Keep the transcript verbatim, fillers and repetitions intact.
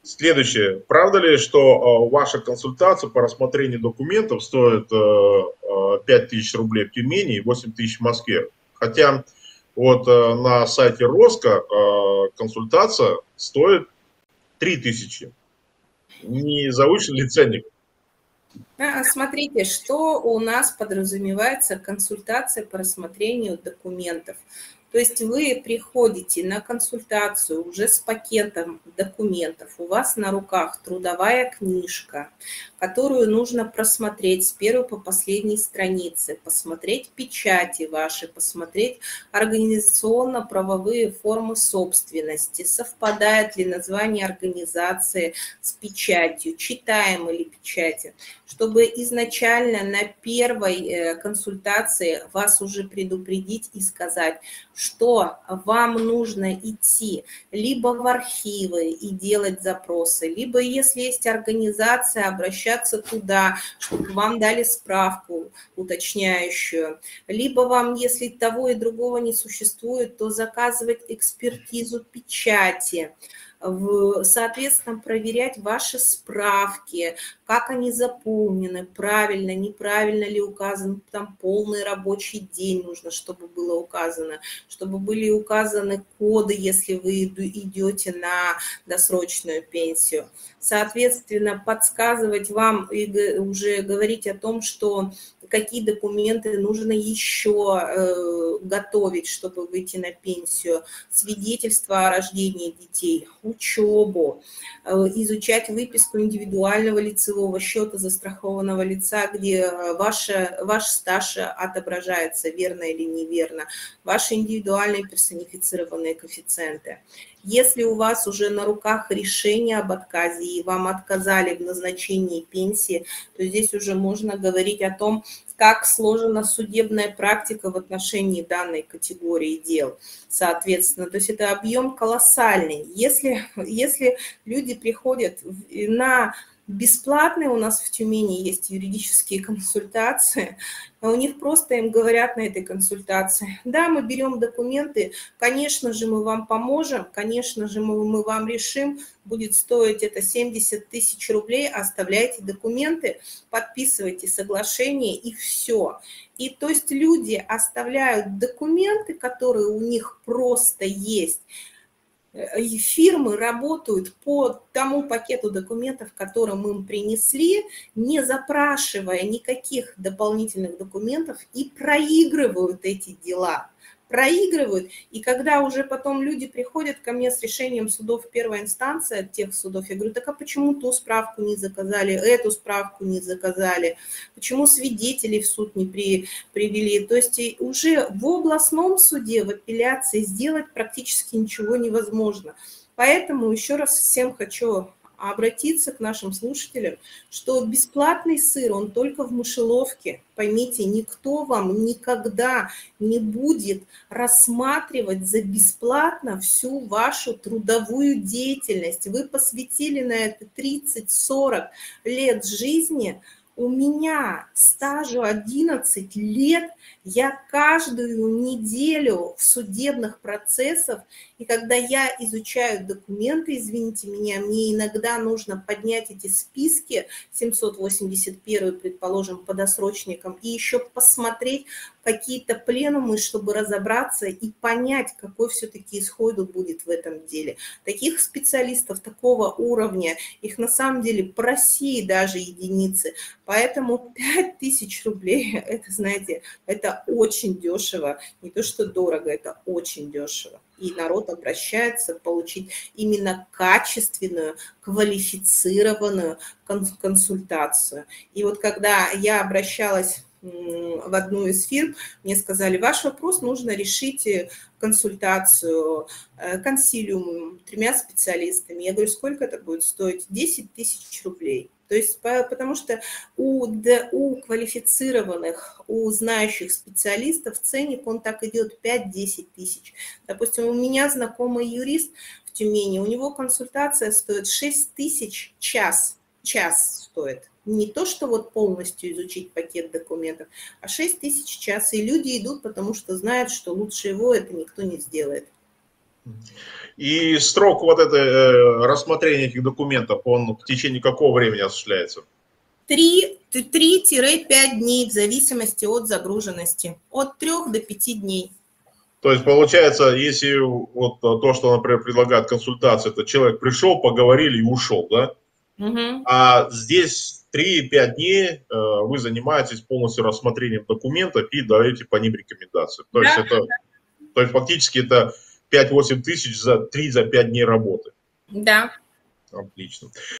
Следующее. Правда ли, что э, ваша консультация по рассмотрению документов стоит э, пять тысяч рублей в Тюмени и восемь тысяч в Москве? Хотя вот э, на сайте Роско э, консультация стоит три тысячи. Не завышен ли ценник? Смотрите, что у нас подразумевается консультация по рассмотрению документов. То есть вы приходите на консультацию уже с пакетом документов, у вас на руках трудовая книжка, которую нужно просмотреть с первой по последней странице, посмотреть печати ваши, посмотреть организационно-правовые формы собственности, совпадает ли название организации с печатью, читаем ли печати, чтобы изначально на первой консультации вас уже предупредить и сказать, что вам нужно идти либо в архивы и делать запросы, либо, если есть организация, обращаться туда, чтобы вам дали справку уточняющую, либо вам, если того и другого не существует, то заказывать экспертизу печати, соответственно, проверять ваши справки, как они заполнены, правильно, неправильно ли указан, там полный рабочий день нужно, чтобы было указано, чтобы были указаны коды, если вы идете на досрочную пенсию. Соответственно, подсказывать вам и уже говорить о том, что какие документы нужно еще э, готовить, чтобы выйти на пенсию, свидетельство о рождении детей, учебу, э, изучать выписку индивидуального лицевого счета застрахованного лица, где ваша, ваш стаж отображается, верно или неверно, ваши индивидуальные персонифицированные коэффициенты. Если у вас уже на руках решение об отказе и вам отказали в назначении пенсии, то здесь уже можно говорить о том, как сложена судебная практика в отношении данной категории дел. Соответственно, то есть это объем колоссальный. Если, если люди приходят на бесплатные, у нас в Тюмени есть юридические консультации, а у них просто им говорят на этой консультации: да, мы берем документы, конечно же, мы вам поможем, конечно же, мы, мы вам решим, будет стоить это семьдесят тысяч рублей, оставляйте документы, подписывайте соглашение и все. И то есть люди оставляют документы, которые у них просто есть, и фирмы работают по тому пакету документов, которым им принесли, не запрашивая никаких дополнительных документов, и проигрывают эти дела. Проигрывают, и когда уже потом люди приходят ко мне с решением судов первой инстанции, от тех судов, я говорю: так а почему ту справку не заказали, эту справку не заказали, почему свидетелей в суд не при, привели? То есть уже в областном суде, в апелляции сделать практически ничего невозможно. Поэтому еще раз всем хочу обратиться к нашим слушателям, что бесплатный сыр, он только в мышеловке. Поймите, никто вам никогда не будет рассматривать за бесплатно всю вашу трудовую деятельность. Вы посвятили на это тридцать-сорок лет жизни. У меня стажу одиннадцать лет, я каждую неделю в судебных процессах, и когда я изучаю документы, извините меня, мне иногда нужно поднять эти списки, семьсот восемьдесят один, предположим, по досрочникам, и еще посмотреть какие-то пленумы, чтобы разобраться и понять, какой все-таки исход будет в этом деле. Таких специалистов такого уровня, их на самом деле по России даже единицы. Поэтому пять тысяч рублей, это, знаете, это очень дешево. Не то, что дорого, это очень дешево. И народ обращается получить именно качественную, квалифицированную консультацию. И вот когда я обращалась в одну из фирм, мне сказали: ваш вопрос нужно решить консультацию, консилиум, тремя специалистами. Я говорю: сколько это будет стоить? десять тысяч рублей. То есть, потому что у, у квалифицированных, у знающих специалистов ценник, он так идет пять-десять тысяч. Допустим, у меня знакомый юрист в Тюмени, у него консультация стоит шесть тысяч час, час стоит. Не то, что вот полностью изучить пакет документов, а шесть тысяч час. И люди идут, потому что знают, что лучше его это никто не сделает. И срок вот это э, рассмотрения этих документов, он в течение какого времени осуществляется? три-пять дней в зависимости от загруженности. От трёх до пяти дней. То есть получается, если вот то, что, например, предлагает консультация, это человек пришел, поговорили и ушел, да? Угу. А здесь три-пять дней э, вы занимаетесь полностью рассмотрением документов и даете по ним рекомендации. То есть Да, это, то есть фактически это пять-восемь тысяч за три-пять дней работы. да. Отлично.